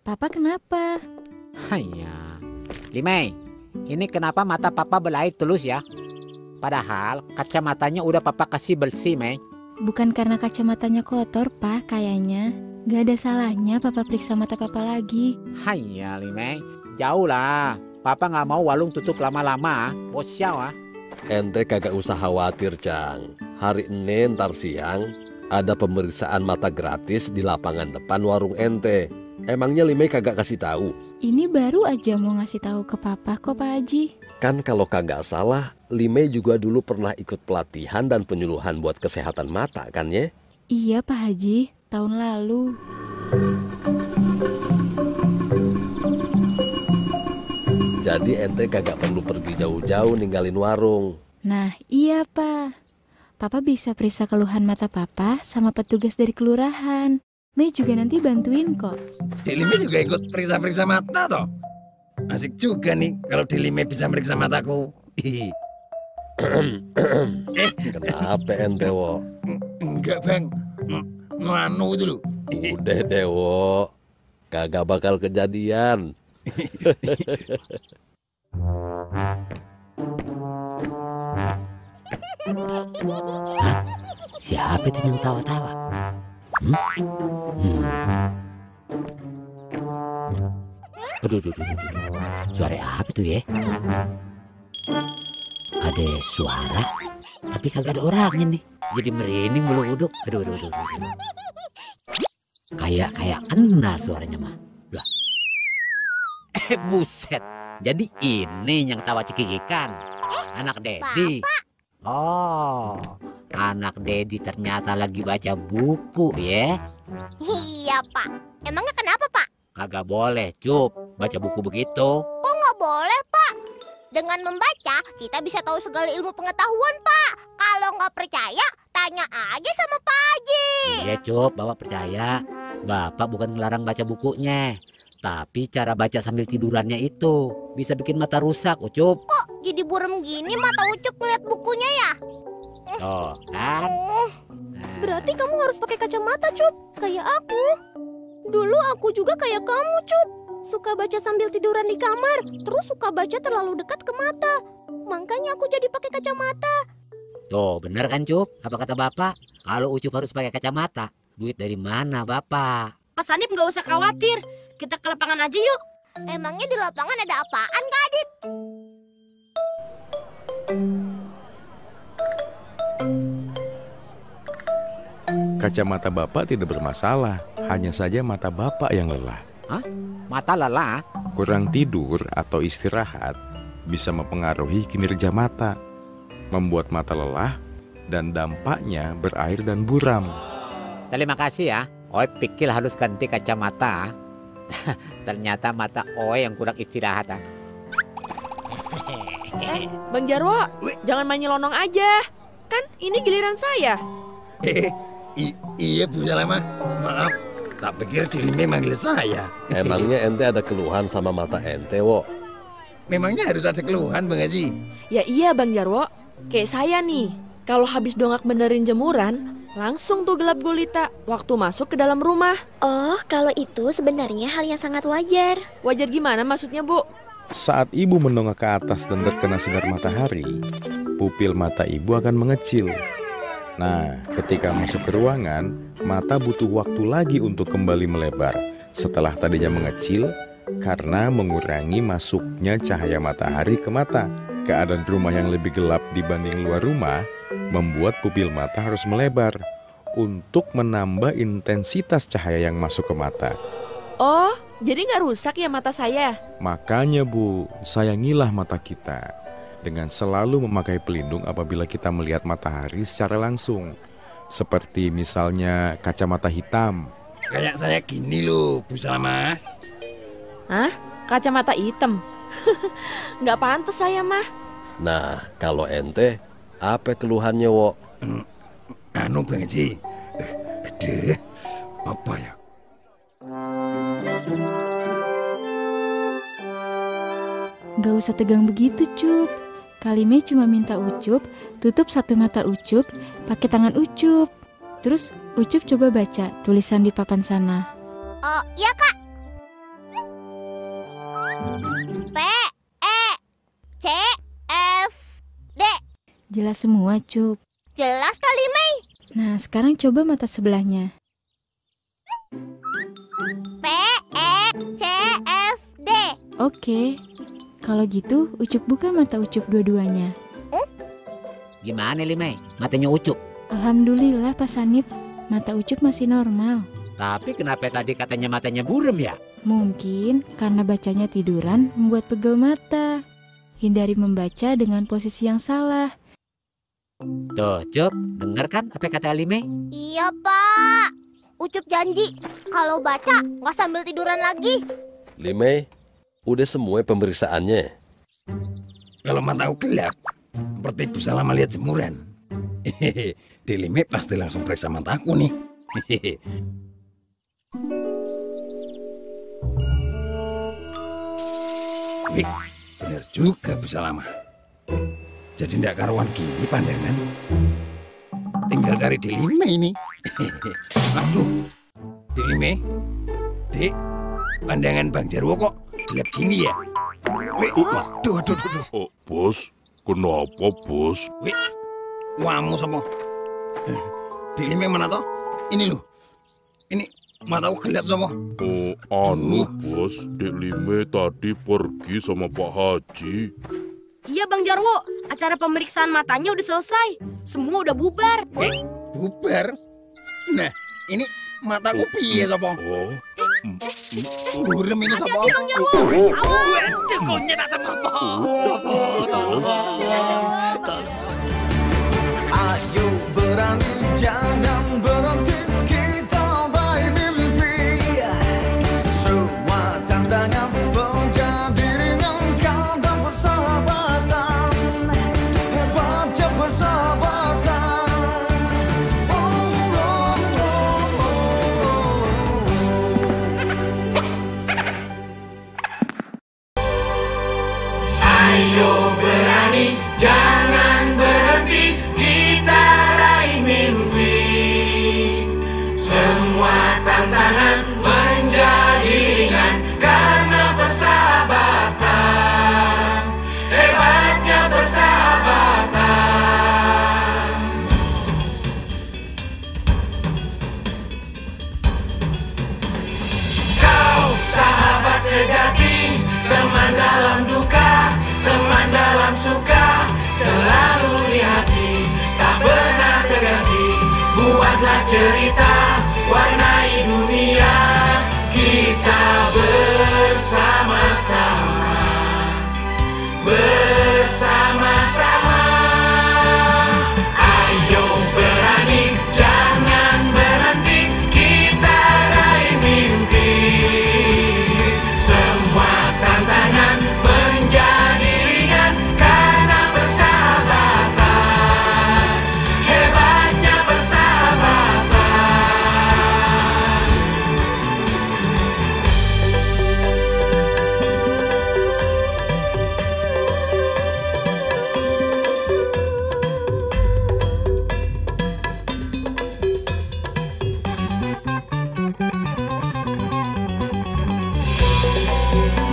Papa kenapa? Hanya, Limei, ini kenapa mata papa belair terus ya? Padahal kacamatanya udah papa kasih bersih, Mei. Bukan karena kacamatanya kotor, Pak, kayaknya. Gak ada salahnya papa periksa mata papa lagi. Hanya, Limei, jauh lah. Papa nggak mau warung tutup lama-lama. Bosiau ah. Ente kagak usah khawatir, Cang. Hari ini ntar siang ada pemeriksaan mata gratis di lapangan depan warung ente. Emangnya Limei kagak kasih tahu? Ini baru aja mau ngasih tahu ke papa kok, Pak Haji. Kan kalau kagak salah, Limei juga dulu pernah ikut pelatihan dan penyuluhan buat kesehatan mata kan ya? Iya, Pak Haji, tahun lalu. Jadi ente kagak perlu pergi jauh-jauh ninggalin warung. Nah, iya, Pak. Papa bisa periksa keluhan mata papa sama petugas dari kelurahan. Mei juga nanti bantuin kok. Delime juga ikut periksa-periksa mata toh. Asik juga nih kalau Delime bisa meriksa mataku. Kenapa ente, Wo? Enggak bang, nganu itu loh. Udah deh, Wo. Kagak bakal kejadian. Hah? Siapa itu yang tawa-tawa? Aduh. Suara apa tuh ya? Ada suara, tapi kagak ada orangnya nih. Jadi merinding bulu uduk. Aduh. Kayak kenal suaranya mah. Lah. Buset. Jadi ini yang tawa cekikikan. Anak Dedi. Oh, anak Dedi ternyata lagi baca buku ya? Iya, Pak. Emangnya kenapa, Pak? Kagak boleh, Cup, baca buku begitu. Kok nggak boleh, Pak? Dengan membaca, kita bisa tahu segala ilmu pengetahuan, Pak. Kalau nggak percaya, tanya aja sama Pak Haji. Iya, Cup, Bapak percaya. Bapak bukan ngelarang baca bukunya. Tapi cara baca sambil tidurannya itu bisa bikin mata rusak, Ucup. Kok jadi burem gini mata Ucup ngeliat bukunya ya? Tuh, kan? Berarti kamu harus pakai kacamata, Cup. Kayak aku. Dulu aku juga kayak kamu, Cup. Suka baca sambil tiduran di kamar, terus suka baca terlalu dekat ke mata. Makanya aku jadi pakai kacamata. Tuh, bener kan, Cup? Apa kata Bapak? Kalau Ucup harus pakai kacamata, duit dari mana, Bapak? Pas Anip nggak usah khawatir. Kita ke lapangan aja yuk. Emangnya di lapangan ada apaan, Kak Adit? Kacamata Bapak tidak bermasalah, hanya saja mata Bapak yang lelah. Hah? Mata lelah? Kurang tidur atau istirahat bisa mempengaruhi kinerja mata, membuat mata lelah, dan dampaknya berair dan buram. Terima kasih ya. Oi pikir harus ganti kacamata. Ternyata mata Oi yang kurang istirahat. Bang Jarwo, jangan main nyelonong aja. Kan ini giliran saya. Iya Bu Salama, maaf. Tak pikir Delime manggil saya. Emangnya ente ada keluhan sama mata ente, Wo? Memangnya harus ada keluhan, Bang Haji? Ya iya Bang Jarwo, kayak saya nih. Kalau habis dongak benerin jemuran, langsung tuh gelap gulita waktu masuk ke dalam rumah. Oh, kalau itu sebenarnya hal yang sangat wajar. Wajar gimana maksudnya, Bu? Saat ibu mendongak ke atas dan terkena sinar matahari, pupil mata ibu akan mengecil. Nah, ketika masuk ke ruangan, mata butuh waktu lagi untuk kembali melebar setelah tadinya mengecil karena mengurangi masuknya cahaya matahari ke mata. Keadaan rumah yang lebih gelap dibanding luar rumah membuat pupil mata harus melebar untuk menambah intensitas cahaya yang masuk ke mata. Oh, jadi nggak rusak ya mata saya? Makanya Bu, sayangilah mata kita dengan selalu memakai pelindung apabila kita melihat matahari secara langsung. Seperti misalnya kacamata hitam. Kayak saya gini loh, Bu Salama. Hah? Kacamata hitam? Nggak pantas saya mah. Nah, kalau ente, apa keluhannya, Wo? Anu Bang Haji, aduh, apa ya? Gak usah tegang begitu, Cup. Kalime cuma minta Ucup tutup satu mata Ucup pakai tangan Ucup. Terus Ucup coba baca tulisan di papan sana. Oh, iya Kak. Jelas semua, Cup. Jelas kali, Mei. Nah, sekarang coba mata sebelahnya. P, E, C, F, D. Oke. Kalau gitu, Ucup buka mata Ucup dua-duanya. Gimana Limei? Matanya Ucup. Alhamdulillah, Pak Sanip. Mata Ucup masih normal. Tapi kenapa tadi katanya matanya burem ya? Mungkin karena bacanya tiduran membuat pegel mata. Hindari membaca dengan posisi yang salah. Tuh, Cup, denger kan apa kata Limei? Iya, Pak. Ucup janji kalau baca nggak sambil tiduran lagi. Limei, udah semua pemeriksaannya. Kalau mataku gelap, seperti Bu Salama lihat jemuran. Hehehe, Dilime pasti langsung periksa mataku nih. Hehehe. Wih, bener juga Bu Salama. Jadi ndak karuan gini pandangan. Tinggal cari Dilime ini. Hehehe. Aduh, Dilime, Dek, pandangan Bang Jarwo kok gelap gini ya? Wih, aduh. Oh, Bos, kenapa, Bos? Wih, wamu sama. Dilime mana toh? Ini loh. Ini mataku gelap sama. Oh, Bos, Dek Lime tadi pergi sama Pak Haji. Iya, Bang Jarwo. Acara pemeriksaan matanya udah selesai. Semua udah bubar. Bubar? Nah, ini mataku piye sapa? Oh, Burem ini sapa? Hati-hati, Bang Jarwo. Awas. Waduh, kok nyetak sapa? Ayo berani, jangan berhenti, kita baik mimpi. Semua tantangan menjadi ringan karena persahabatan. Hebatnya persahabatan. Ayo berani, jangan berhenti, kita raih mimpi. Semua tantangan menjadi ringan karena persahabatan. Hebatnya persahabatan. Kau sahabat sejati, teman dalam duka, teman dalam suka, selalu di hati, tak pernah terganti. Buatlah cerita warna